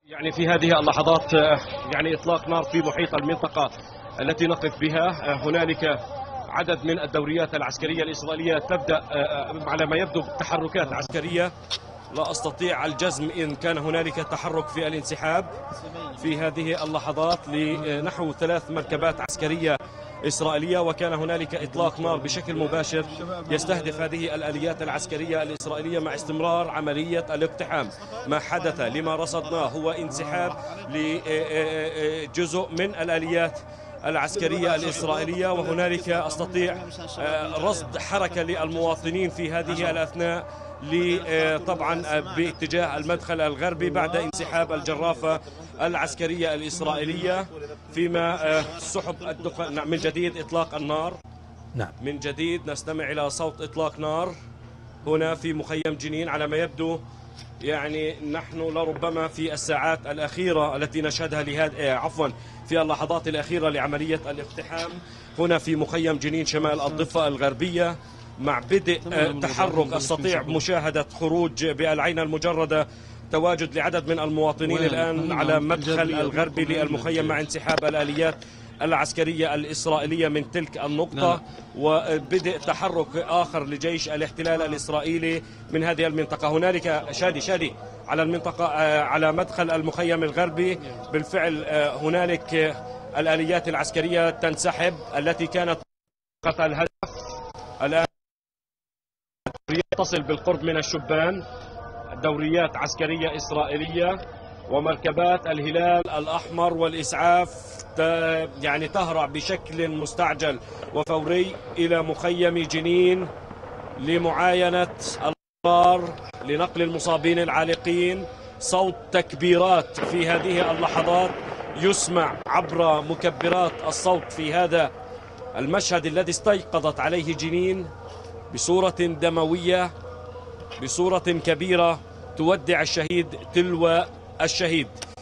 يعني في هذه اللحظات يعني إطلاق نار في محيط المنطقة التي نقف بها. هنالك عدد من الدوريات العسكرية الإسرائيلية تبدأ على ما يبدو بالتحركات عسكرية. لا أستطيع الجزم إن كان هنالك تحرك في الانسحاب في هذه اللحظات لنحو 3 مركبات عسكرية إسرائيلية، وكان هنالك إطلاق نار بشكل مباشر يستهدف هذه الآليات العسكرية الإسرائيلية مع استمرار عملية الاقتحام. ما حدث لما رصدناه هو انسحاب لجزء من الآليات العسكرية الإسرائيلية، وهنالك أستطيع رصد حركة للمواطنين في هذه الأثناء طبعا باتجاه المدخل الغربي بعد انسحاب الجرافة العسكرية الإسرائيلية. فيما سحب الدخان من جديد إطلاق النار. نعم، من جديد نستمع إلى صوت إطلاق نار هنا في مخيم جنين. على ما يبدو يعني نحن لربما في الساعات الأخيرة التي نشهدها في اللحظات الأخيرة لعملية الاقتحام هنا في مخيم جنين شمال الضفة الغربية، مع بدء تحرك أستطيع مشاهدة خروج بالعين المجردة تواجد لعدد من المواطنين الآن على مدخل الغربي للمخيم مع انسحاب الآليات العسكرية الإسرائيلية من تلك النقطة، وبدء تحرك آخر لجيش الاحتلال الإسرائيلي من هذه المنطقة. هنالك شادي على المنطقة على مدخل المخيم الغربي بالفعل هنالك الآليات العسكرية تنسحب التي كانت الهدف. الآن تصل بالقرب من الشبان دوريات عسكرية إسرائيلية ومركبات الهلال الأحمر والإسعاف يعني تهرع بشكل مستعجل وفوري إلى مخيم جنين لمعاينة الأخبار لنقل المصابين العالقين. صوت تكبيرات في هذه اللحظات يسمع عبر مكبرات الصوت في هذا المشهد الذي استيقظت عليه جنين بصورة دموية، بصورة كبيرة تودع الشهيد تلو الشهيد.